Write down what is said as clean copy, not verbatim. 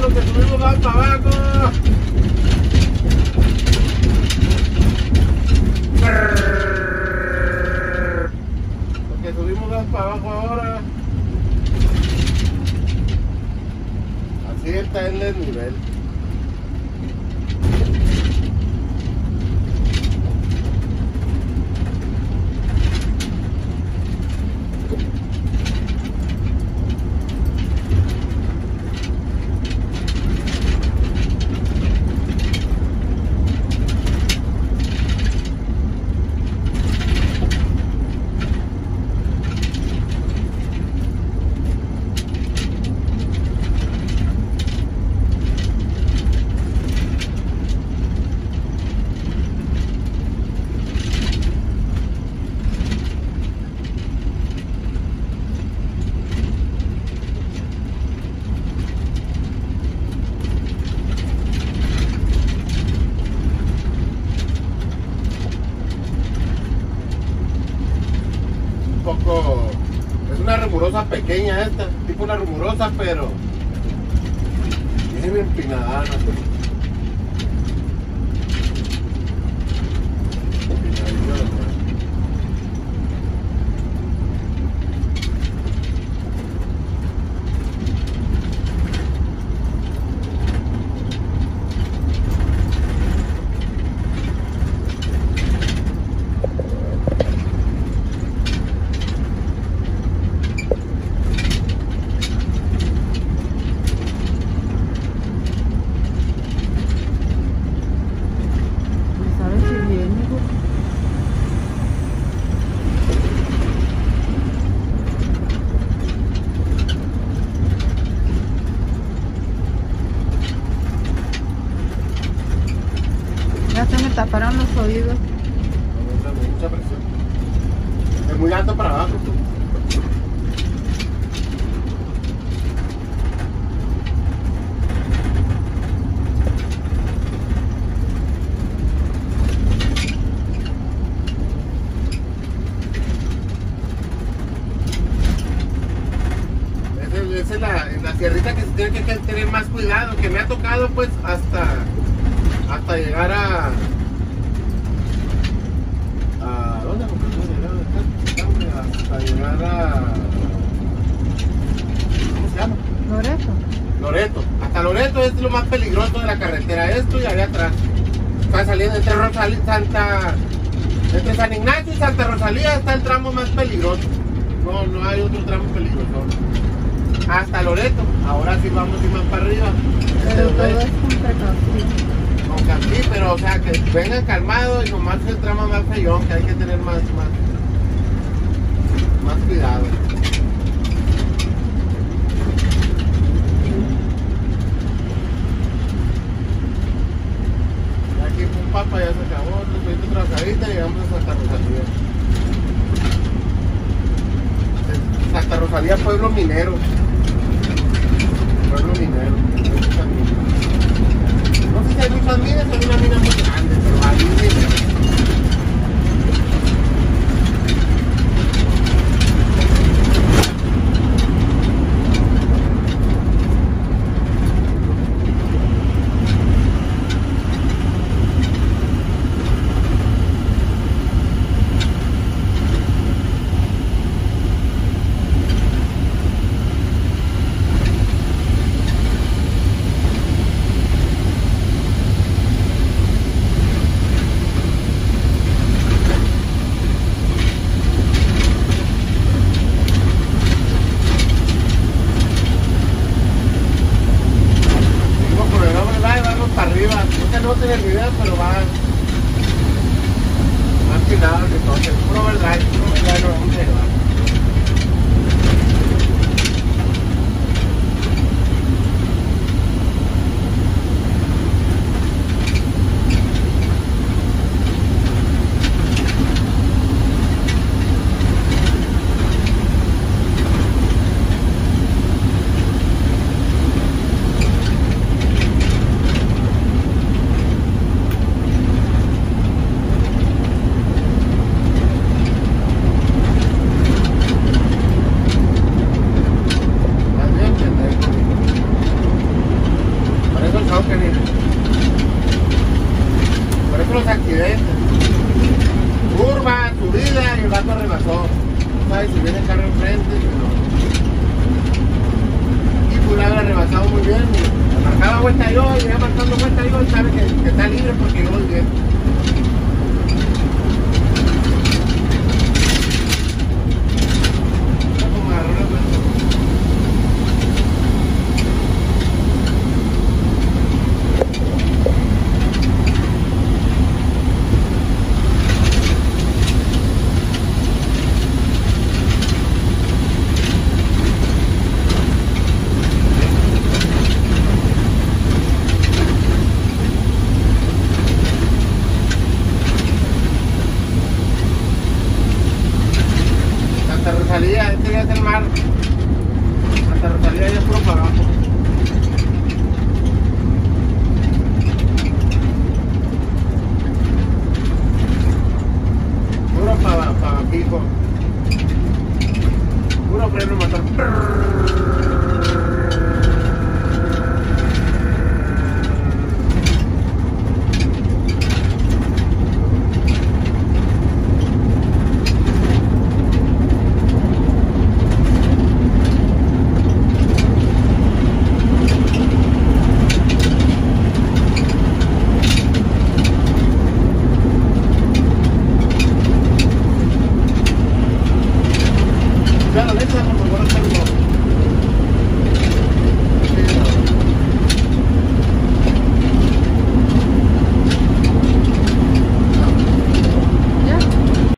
que subimos más para abajo. Porque subimos más para abajo ahora. Así está el desnivel. Es una rumorosa pequeña esta, tipo una rumorosa, pero tiene empinada. Ya se me taparon los oídos. Mucha presión. Es muy alto para abajo. Esa es la sierrita que se tiene que tener más cuidado, que me ha tocado pues hasta llegar a ¿dónde? Hasta llegar a ¿cómo se llama? Loreto. Hasta Loreto es lo más peligroso de la carretera, esto y allá atrás. Está saliendo entre San Ignacio y Santa Rosalía está el tramo más peligroso. No hay otro tramo peligroso. Hasta Loreto, ahora sí vamos a ir más para arriba. Pero todo es con precaución. Sí, pero o sea, que vengan calmados y nomás el tramo más feyón, que hay que tener más cuidado. Y aquí Pumpa ya se acabó, nos trazadita y llegamos a Santa Rosalía. Santa Rosalía, pueblo minero. No sé si hay muchas minas, hay una mina muy grande, pero hay minas. No tiene el video, pero va más cuidado que todo. Es puro overdrive, no vamos a llevar. está libre porque yo voy bien. Como agarró la vuelta. Santa Rosalía, este ya es el mar. Santa Rosalía ya es puro para abajo. Puro para pico. Puro freno motor.